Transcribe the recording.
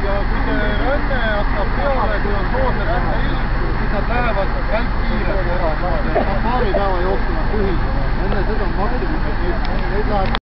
ja kui see ränne hakkab peale, kui on soodne ränneilm, siis nad lähevad välkkiirelt ära. Paari päeva jooksul on tühi. Enne seda on maksimum, et neid läheb